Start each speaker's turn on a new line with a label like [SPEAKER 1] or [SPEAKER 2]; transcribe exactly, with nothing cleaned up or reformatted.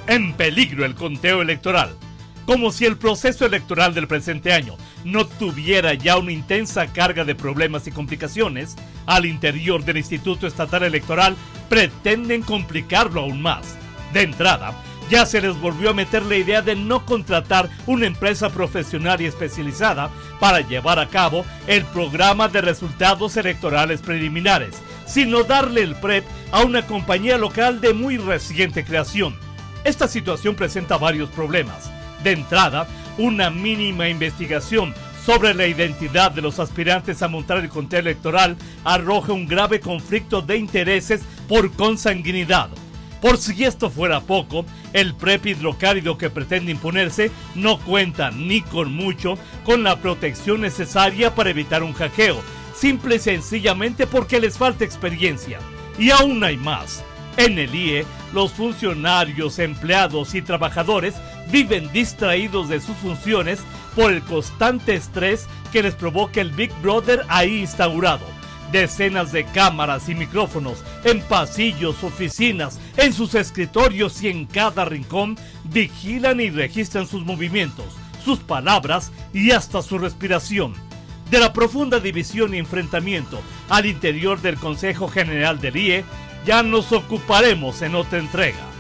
[SPEAKER 1] En peligro el conteo electoral. Como si el proceso electoral del presente año no tuviera ya una intensa carga de problemas y complicaciones, al interior del Instituto Estatal Electoral pretenden complicarlo aún más. De entrada, ya se les volvió a meter la idea de no contratar una empresa profesional y especializada para llevar a cabo el programa de resultados electorales preliminares, sino darle el P R E P a una compañía local de muy reciente creación. Esta situación presenta varios problemas. De entrada, una mínima investigación sobre la identidad de los aspirantes a montar el conteo electoral arroja un grave conflicto de intereses por consanguinidad. Por si esto fuera poco, el P R E P hidrocálido que pretende imponerse no cuenta ni con mucho con la protección necesaria para evitar un hackeo, simple y sencillamente porque les falta experiencia. Y aún hay más. En el I E, los funcionarios, empleados y trabajadores viven distraídos de sus funciones por el constante estrés que les provoca el Big Brother ahí instaurado. Decenas de cámaras y micrófonos en pasillos, oficinas, en sus escritorios y en cada rincón vigilan y registran sus movimientos, sus palabras y hasta su respiración. De la profunda división y enfrentamiento al interior del Consejo General del I E, ya nos ocuparemos en otra entrega.